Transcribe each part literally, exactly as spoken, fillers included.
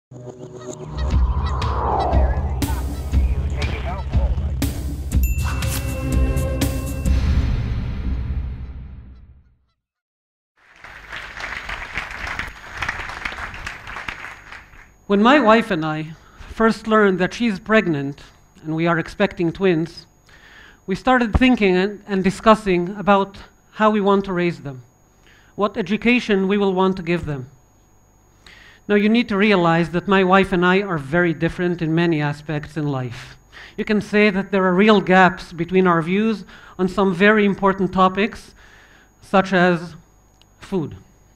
When my wife and I first learned that she's pregnant and we are expecting twins, we started thinking and, and discussing about how we want to raise them, what education we will want to give them. Now, you need to realize that my wife and I are very different in many aspects in life. You can say that there are real gaps between our views on some very important topics, such as food.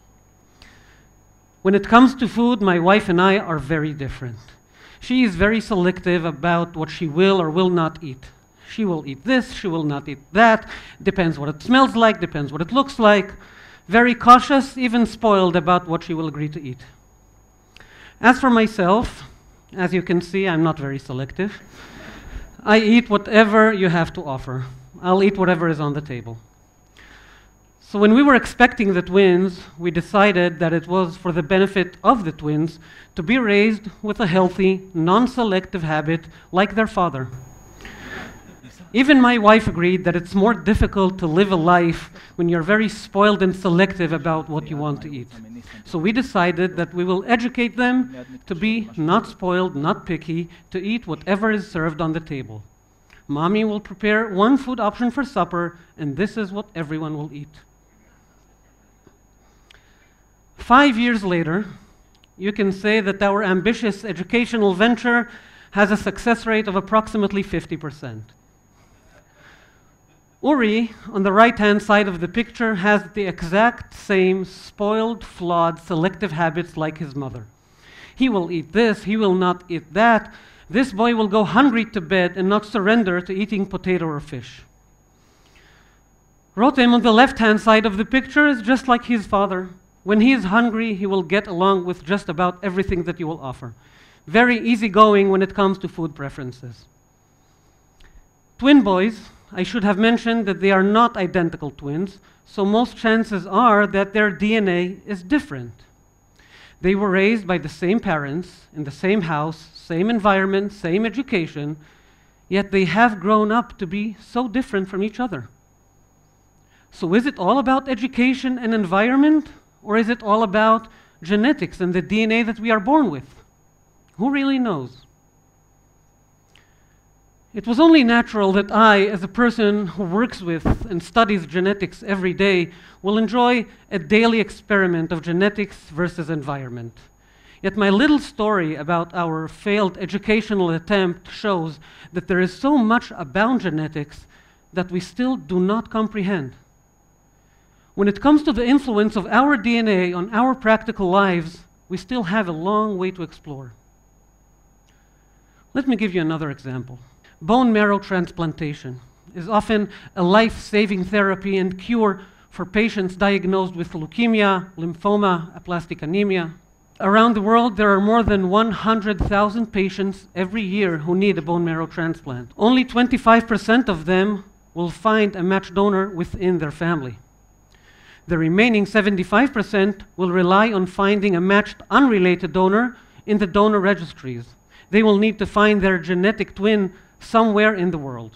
When it comes to food, my wife and I are very different. She is very selective about what she will or will not eat. She will eat this, she will not eat that, depends what it smells like, depends what it looks like. Very cautious, even spoiled about what she will agree to eat. As for myself, as you can see, I'm not very selective. I eat whatever you have to offer. I'll eat whatever is on the table. So when we were expecting the twins, we decided that it was for the benefit of the twins to be raised with a healthy, non-selective habit like their father. Even my wife agreed that it's more difficult to live a life when you're very spoiled and selective about what you want to eat. So we decided that we will educate them to be not spoiled, not picky, to eat whatever is served on the table. Mommy will prepare one food option for supper, and this is what everyone will eat. Five years later, you can say that our ambitious educational venture has a success rate of approximately fifty percent. Uri, on the right-hand side of the picture, has the exact same spoiled, flawed, selective habits like his mother. He will eat this, he will not eat that. This boy will go hungry to bed and not surrender to eating potato or fish. Rotem, on the left-hand side of the picture, is just like his father. When he is hungry, he will get along with just about everything that you will offer. Very easygoing when it comes to food preferences. Twin boys, I should have mentioned that they are not identical twins, so most chances are that their D N A is different. They were raised by the same parents, in the same house, same environment, same education, yet they have grown up to be so different from each other. So is it all about education and environment? Or is it all about genetics and the D N A that we are born with? Who really knows? It was only natural that I, as a person who works with and studies genetics every day, will enjoy a daily experiment of genetics versus environment. Yet my little story about our failed educational attempt shows that there is so much about genetics that we still do not comprehend. When it comes to the influence of our D N A on our practical lives, we still have a long way to explore. Let me give you another example. Bone marrow transplantation is often a life-saving therapy and cure for patients diagnosed with leukemia, lymphoma, aplastic anemia. Around the world, there are more than one hundred thousand patients every year who need a bone marrow transplant. Only twenty-five percent of them will find a matched donor within their family. The remaining seventy-five percent will rely on finding a matched unrelated donor in the donor registries. They will need to find their genetic twin somewhere in the world.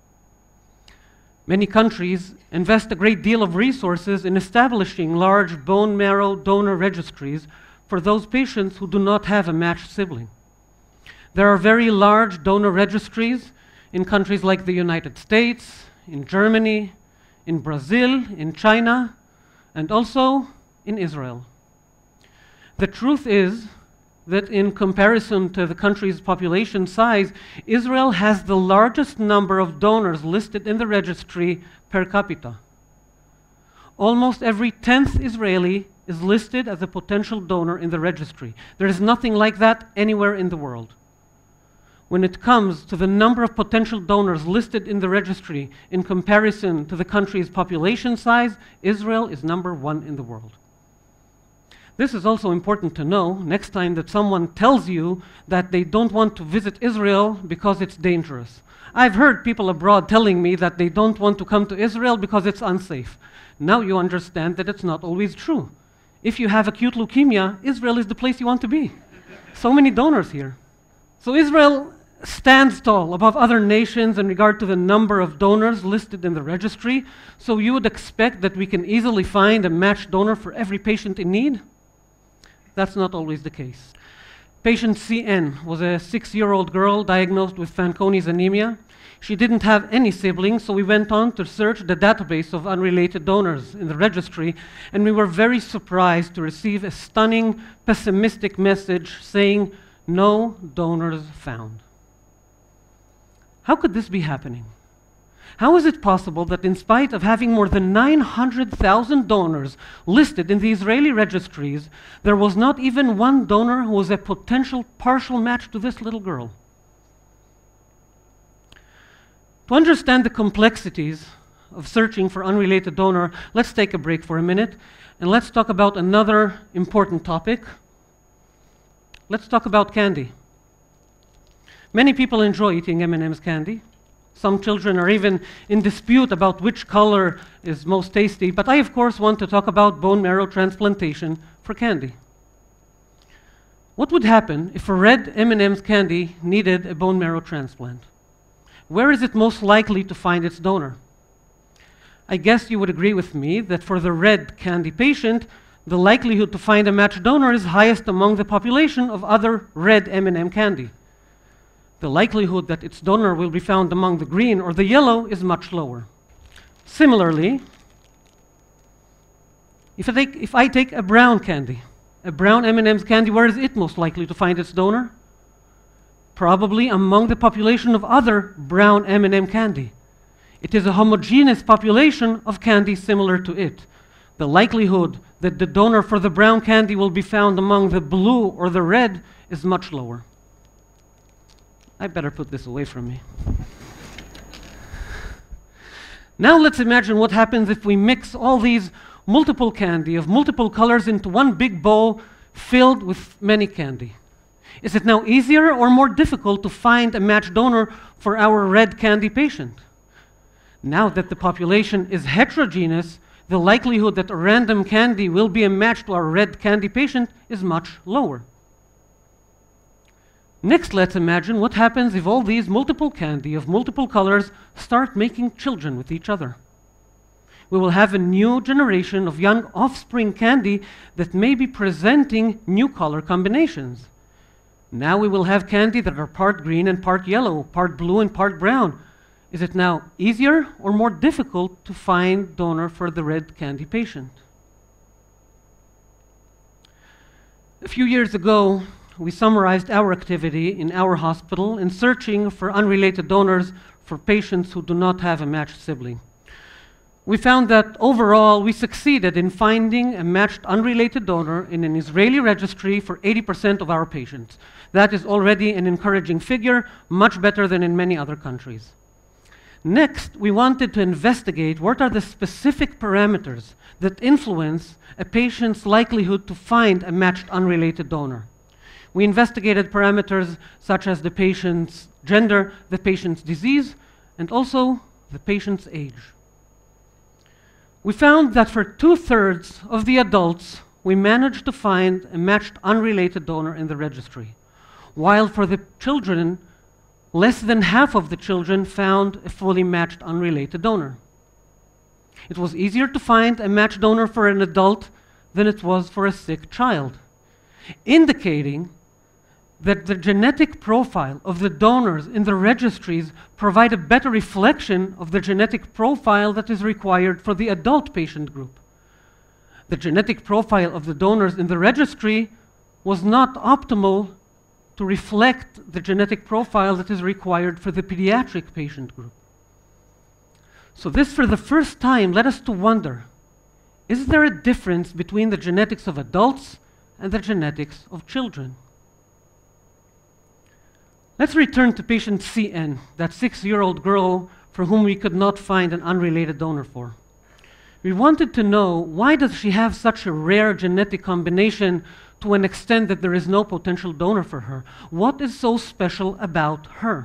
Many countries invest a great deal of resources in establishing large bone marrow donor registries for those patients who do not have a matched sibling. There are very large donor registries in countries like the United States, in Germany, in Brazil, in China, and also in Israel. The truth is that in comparison to the country's population size, Israel has the largest number of donors listed in the registry per capita. Almost every tenth Israeli is listed as a potential donor in the registry. There is nothing like that anywhere in the world. When it comes to the number of potential donors listed in the registry in comparison to the country's population size, Israel is number one in the world. This is also important to know next time that someone tells you that they don't want to visit Israel because it's dangerous. I've heard people abroad telling me that they don't want to come to Israel because it's unsafe. Now you understand that it's not always true. If you have acute leukemia, Israel is the place you want to be. So many donors here. So Israel stands tall above other nations in regard to the number of donors listed in the registry. So you would expect that we can easily find a matched donor for every patient in need? That's not always the case. Patient C N was a six-year-old girl diagnosed with Fanconi's anemia. She didn't have any siblings, so we went on to search the database of unrelated donors in the registry, and we were very surprised to receive a stunning, pessimistic message saying, "No donors found." How could this be happening? How is it possible that in spite of having more than nine hundred thousand donors listed in the Israeli registries, there was not even one donor who was a potential partial match to this little girl? To understand the complexities of searching for unrelated donor, let's take a break for a minute and let's talk about another important topic. Let's talk about candy. Many people enjoy eating M and M's candy. Some children are even in dispute about which color is most tasty, but I, of course, want to talk about bone marrow transplantation for candy. What would happen if a red M and M's candy needed a bone marrow transplant? Where is it most likely to find its donor? I guess you would agree with me that for the red candy patient, the likelihood to find a matched donor is highest among the population of other red M and M candy. The likelihood that its donor will be found among the green or the yellow is much lower. Similarly, if I take, if I take a brown candy, a brown M and M's candy, where is it most likely to find its donor? Probably among the population of other brown M and M candy. It is a homogeneous population of candy similar to it. The likelihood that the donor for the brown candy will be found among the blue or the red is much lower. I better put this away from me. Now let's imagine what happens if we mix all these multiple candy of multiple colors into one big bowl filled with many candy. Is it now easier or more difficult to find a matched donor for our red candy patient? Now that the population is heterogeneous, the likelihood that a random candy will be a match to our red candy patient is much lower. Next, let's imagine what happens if all these multiple candy of multiple colors start making children with each other. We will have a new generation of young offspring candy that may be presenting new color combinations. Now we will have candy that are part green and part yellow, part blue and part brown. Is it now easier or more difficult to find donor for the red candy patient? A few years ago, we summarized our activity in our hospital in searching for unrelated donors for patients who do not have a matched sibling. We found that overall we succeeded in finding a matched unrelated donor in an Israeli registry for eighty percent of our patients. That is already an encouraging figure, much better than in many other countries. Next, we wanted to investigate what are the specific parameters that influence a patient's likelihood to find a matched unrelated donor. We investigated parameters such as the patient's gender, the patient's disease, and also the patient's age. We found that for two-thirds of the adults, we managed to find a matched unrelated donor in the registry, while for the children, less than half of the children found a fully matched unrelated donor. It was easier to find a matched donor for an adult than it was for a sick child, indicating that the genetic profile of the donors in the registries provide a better reflection of the genetic profile that is required for the adult patient group. The genetic profile of the donors in the registry was not optimal to reflect the genetic profile that is required for the pediatric patient group. So this, for the first time, led us to wonder, is there a difference between the genetics of adults and the genetics of children? Let's return to patient C N, that six-year-old girl for whom we could not find an unrelated donor for. We wanted to know, why does she have such a rare genetic combination to an extent that there is no potential donor for her? What is so special about her?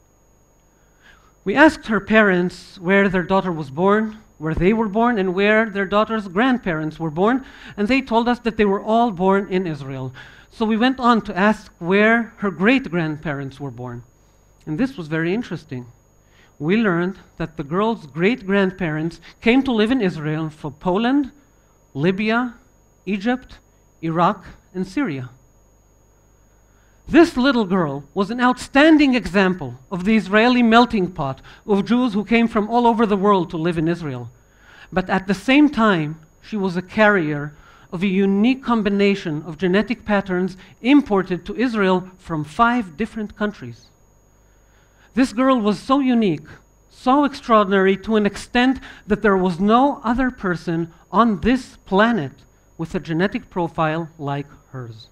We asked her parents where their daughter was born, where they were born, and where their daughter's grandparents were born, and they told us that they were all born in Israel. So we went on to ask where her great-grandparents were born. And this was very interesting. We learned that the girl's great-grandparents came to live in Israel from Poland, Libya, Egypt, Iraq, and Syria. This little girl was an outstanding example of the Israeli melting pot of Jews who came from all over the world to live in Israel. But at the same time, she was a carrier of a unique combination of genetic patterns imported to Israel from five different countries. This girl was so unique, so extraordinary to an extent that there was no other person on this planet with a genetic profile like hers.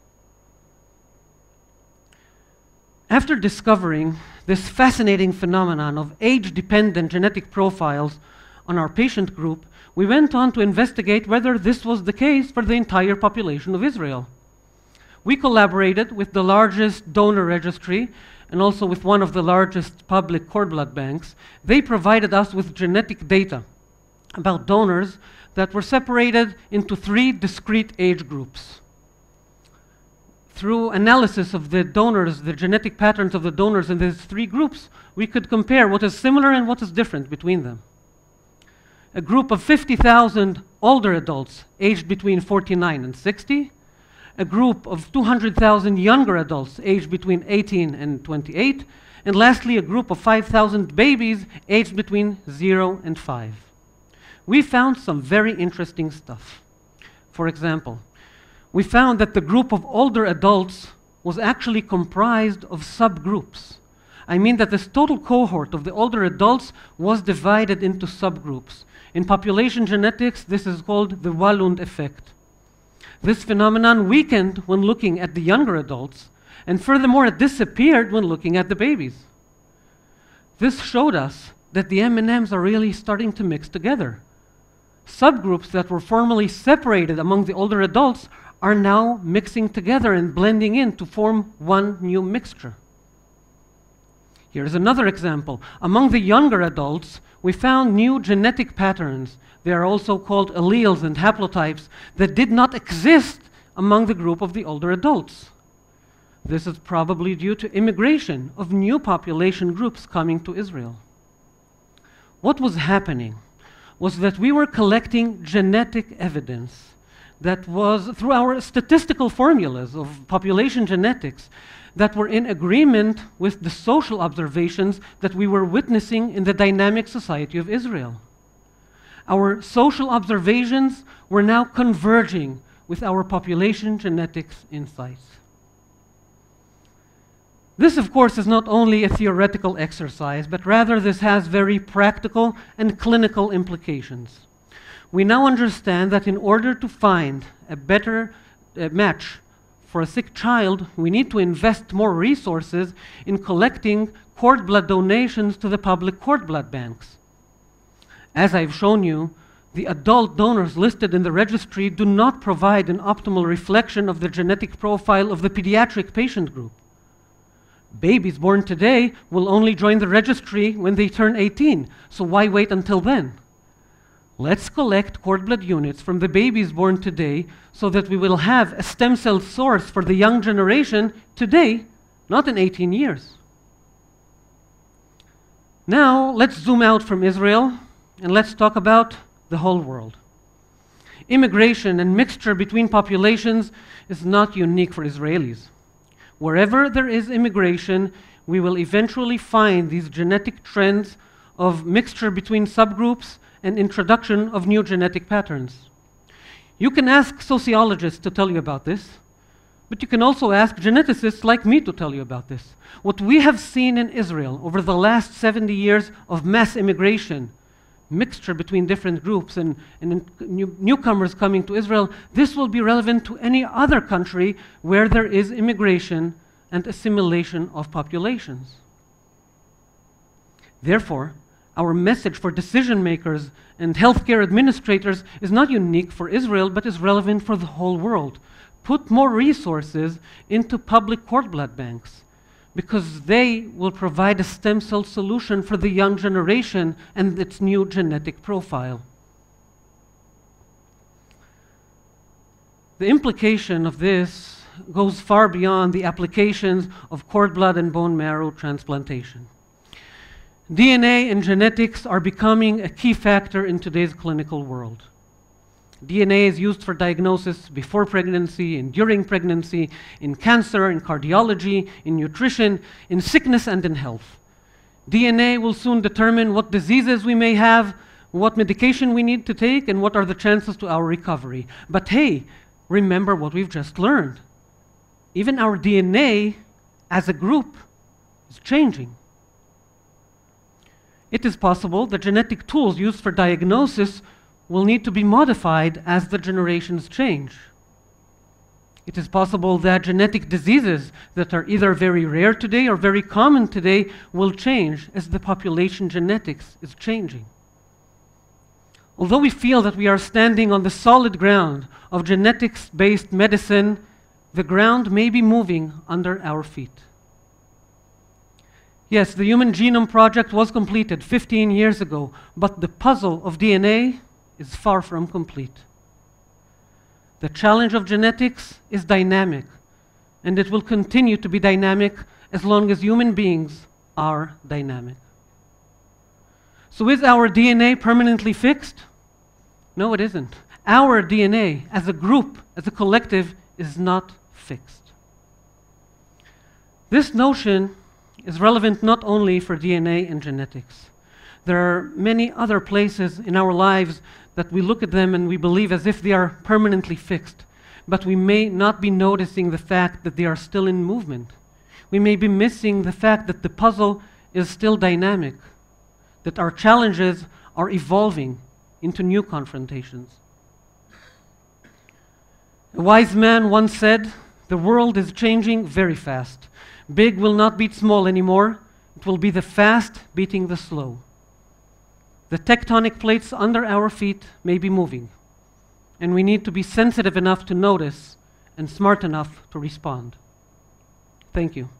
After discovering this fascinating phenomenon of age-dependent genetic profiles on our patient group, we went on to investigate whether this was the case for the entire population of Israel. We collaborated with the largest donor registry and also with one of the largest public cord blood banks. They provided us with genetic data about donors that were separated into three discrete age groups. Through analysis of the donors, the genetic patterns of the donors in these three groups, we could compare what is similar and what is different between them. A group of fifty thousand older adults aged between forty-nine and sixty, a group of two hundred thousand younger adults aged between eighteen and twenty-eight, and lastly, a group of five thousand babies aged between zero and five. We found some very interesting stuff. For example, we found that the group of older adults was actually comprised of subgroups. I mean that this total cohort of the older adults was divided into subgroups. In population genetics, this is called the Walloon Effect. This phenomenon weakened when looking at the younger adults, and furthermore, it disappeared when looking at the babies. This showed us that the M and Ms are really starting to mix together. Subgroups that were formerly separated among the older adults are now mixing together and blending in to form one new mixture. Here's another example. Among the younger adults, we found new genetic patterns. They are also called alleles and haplotypes that did not exist among the group of the older adults. This is probably due to immigration of new population groups coming to Israel. What was happening was that we were collecting genetic evidence that was, through our statistical formulas of population genetics, that were in agreement with the social observations that we were witnessing in the dynamic society of Israel. Our social observations were now converging with our population genetics insights. This, of course, is not only a theoretical exercise, but rather this has very practical and clinical implications. We now understand that in order to find a better uh, match for a sick child, we need to invest more resources in collecting cord blood donations to the public cord blood banks. As I've shown you, the adult donors listed in the registry do not provide an optimal reflection of the genetic profile of the pediatric patient group. Babies born today will only join the registry when they turn eighteen, so why wait until then? Let's collect cord blood units from the babies born today so that we will have a stem cell source for the young generation today, not in eighteen years. Now, let's zoom out from Israel and let's talk about the whole world. Immigration and mixture between populations is not unique for Israelis. Wherever there is immigration, we will eventually find these genetic trends of mixture between subgroups and introduction of new genetic patterns. You can ask sociologists to tell you about this, but you can also ask geneticists like me to tell you about this. What we have seen in Israel over the last seventy years of mass immigration, mixture between different groups and, and new, newcomers coming to Israel, this will be relevant to any other country where there is immigration and assimilation of populations. Therefore, our message for decision makers and healthcare administrators is not unique for Israel, but is relevant for the whole world. Put more resources into public cord blood banks, because they will provide a stem cell solution for the young generation and its new genetic profile. The implication of this goes far beyond the applications of cord blood and bone marrow transplantation. D N A and genetics are becoming a key factor in today's clinical world. D N A is used for diagnosis before pregnancy and during pregnancy, in cancer, in cardiology, in nutrition, in sickness and in health. D N A will soon determine what diseases we may have, what medication we need to take, and what are the chances to our recovery. But hey, remember what we've just learned. Even our D N A as a group is changing. It is possible that genetic tools used for diagnosis will need to be modified as the generations change. It is possible that genetic diseases that are either very rare today or very common today will change as the population genetics is changing. Although we feel that we are standing on the solid ground of genetics-based medicine, the ground may be moving under our feet. Yes, the Human Genome Project was completed fifteen years ago, but the puzzle of D N A is far from complete. The challenge of genetics is dynamic, and it will continue to be dynamic as long as human beings are dynamic. So is our D N A permanently fixed? No, it isn't. Our D N A, as a group, as a collective, is not fixed. This notion is relevant not only for D N A and genetics. There are many other places in our lives that we look at them and we believe as if they are permanently fixed, but we may not be noticing the fact that they are still in movement. We may be missing the fact that the puzzle is still dynamic, that our challenges are evolving into new confrontations. A wise man once said, "The world is changing very fast. Big will not beat small anymore. It will be the fast beating the slow." The tectonic plates under our feet may be moving, and we need to be sensitive enough to notice and smart enough to respond. Thank you.